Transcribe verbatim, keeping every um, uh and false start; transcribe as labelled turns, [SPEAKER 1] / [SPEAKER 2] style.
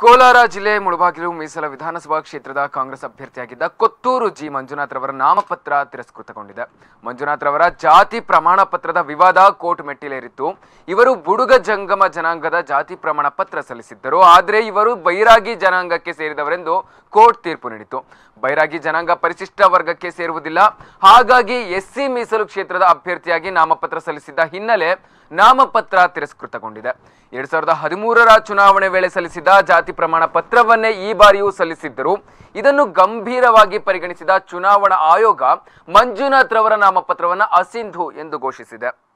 [SPEAKER 1] ಕೋಲಾರ ಜಿಲ್ಲೆ ಮುಳಬಾಗಿಲು ಮೀಸಲ ವಿಧಾನಸಭಾ ಕ್ಷೇತ್ರದ ಕಾಂಗ್ರೆಸ್ ಅಭ್ಯರ್ಥಿಯಾಗಿದ್ದ ಕೊತ್ತೂರು ಜಿ ಮಂಜುನಾಥ್ ರವರ ನಾಮಪತ್ರ ತಿರಸ್ಕೃತಗೊಂಡಿದೆ. ಮಂಜುನಾಥ್ ರವರ ಜಾತಿ ಪ್ರಮಾಣ ಪತ್ರದ ವಿವಾದ ಕೋರ್ಟ್ ಮೆಟ್ಟಿಲೇರಿತ್ತು. ಇವರು ಬುಡುಗ ಜಂಗಮ ಜನಾಂಗದ ಜಾತಿ ಪ್ರಮಾಣ ಪತ್ರ ಸಲ್ಲಿಸಿದ್ದರು. ಆದರೆ ಇವರು ಬೈರಾಗಿ ಜನಾಂಗಕ್ಕೆ ಸೇರಿದವರೆಂದು ಕೋರ್ಟ್ ತೀರ್ಪು ನೀಡಿತು. ಬೈರಾಗಿ ಜನಾಂಗ ಪರಿಶಿಷ್ಟ ವರ್ಗಕ್ಕೆ ಸೇರುವುದಿಲ್ಲ, ಹಾಗಾಗಿ ಎಸ್ಸಿ ಮೀಸಲು ಕ್ಷೇತ್ರದ ಅಭ್ಯರ್ಥಿಯಾಗಿ ನಾಮಪತ್ರ ಸಲ್ಲಿಸಿದ್ದ ಹಿನ್ನೆಲೆ ನಾಮಪತ್ರ ತಿರಸ್ಕೃತಗೊಂಡಿದೆ. ಎರಡ್ ಸಾವಿರದ ಹದಿಮೂರರ ಚುನಾವಣೆ ವೇಳೆ ಸಲ್ಲಿಸಿದ ಜಾತಿ ಪ್ರಮಾಣ ಪತ್ರವನ್ನೇ ಈ ಬಾರಿಯೂ ಸಲ್ಲಿಸಿದ್ದರು. ಇದನ್ನು ಗಂಭೀರವಾಗಿ ಪರಿಗಣಿಸಿದ ಚುನಾವಣಾ ಆಯೋಗ ಮಂಜುನಾಥ್ ರವರ ನಾಮಪತ್ರವನ್ನು ಅಸಿಂಧು ಎಂದು ಘೋಷಿಸಿದೆ.